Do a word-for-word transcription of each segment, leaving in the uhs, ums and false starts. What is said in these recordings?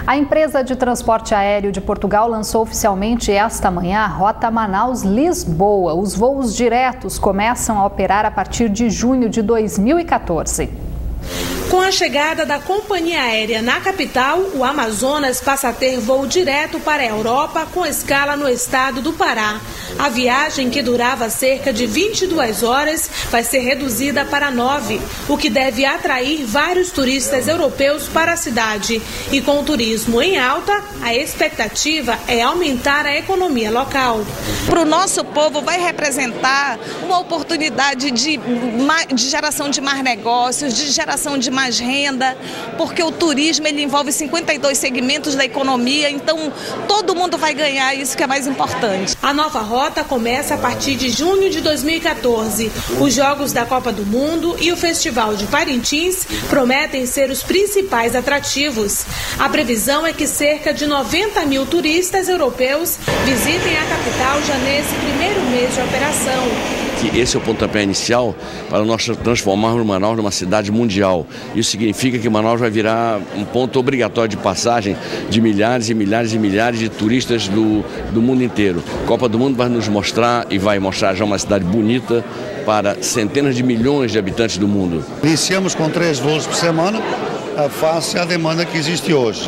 A empresa de transporte aéreo de Portugal lançou oficialmente esta manhã a rota Manaus-Lisboa. Os voos diretos começam a operar a partir de junho de dois mil e quatorze. Com a chegada da companhia aérea na capital, o Amazonas passa a ter voo direto para a Europa com escala no estado do Pará. A viagem, que durava cerca de vinte e duas horas, vai ser reduzida para nove, o que deve atrair vários turistas europeus para a cidade. E com o turismo em alta, a expectativa é aumentar a economia local. Para o nosso povo vai representar uma oportunidade de, de geração de mais negócios, de geração de mais renda, porque o turismo ele envolve cinquenta e dois segmentos da economia, então todo mundo vai ganhar, isso que é mais importante. A nova rota começa a partir de junho de dois mil e quatorze. Os Jogos da Copa do Mundo e o Festival de Parintins prometem ser os principais atrativos. A previsão é que cerca de noventa mil turistas europeus visitem a capital já nesse primeiro mês de operação. Que esse é o pontapé inicial para nós transformarmos Manaus numa cidade mundial. Isso significa que Manaus vai virar um ponto obrigatório de passagem de milhares e milhares e milhares de turistas do, do mundo inteiro. A Copa do Mundo vai nos mostrar e vai mostrar já uma cidade bonita para centenas de milhões de habitantes do mundo. Iniciamos com três voos por semana, face à demanda que existe hoje.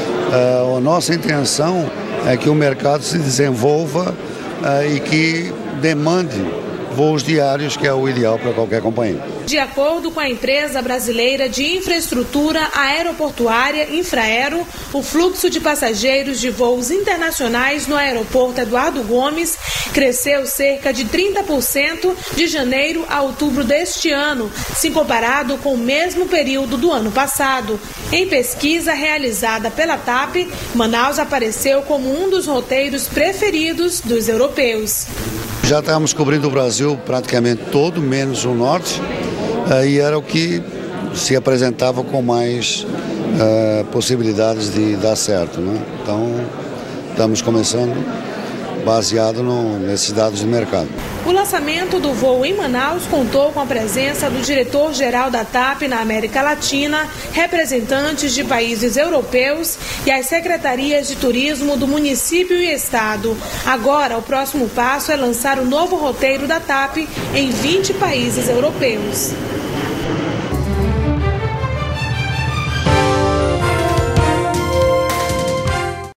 A nossa intenção é que o mercado se desenvolva e que demande voos diários, que é o ideal para qualquer companhia. De acordo com a empresa brasileira de infraestrutura aeroportuária Infraero, o fluxo de passageiros de voos internacionais no aeroporto Eduardo Gomes cresceu cerca de trinta por cento de janeiro a outubro deste ano, se comparado com o mesmo período do ano passado. Em pesquisa realizada pela TAP, Manaus apareceu como um dos roteiros preferidos dos europeus. Já estávamos cobrindo o Brasil praticamente todo, menos o norte, e era o que se apresentava com mais uh, possibilidades de dar certo, né? Então, estamos começando baseado no, nesses dados do mercado. O lançamento do voo em Manaus contou com a presença do diretor-geral da TAP na América Latina, representantes de países europeus e as secretarias de turismo do município e estado. Agora, o próximo passo é lançar o novo roteiro da TAP em vinte países europeus.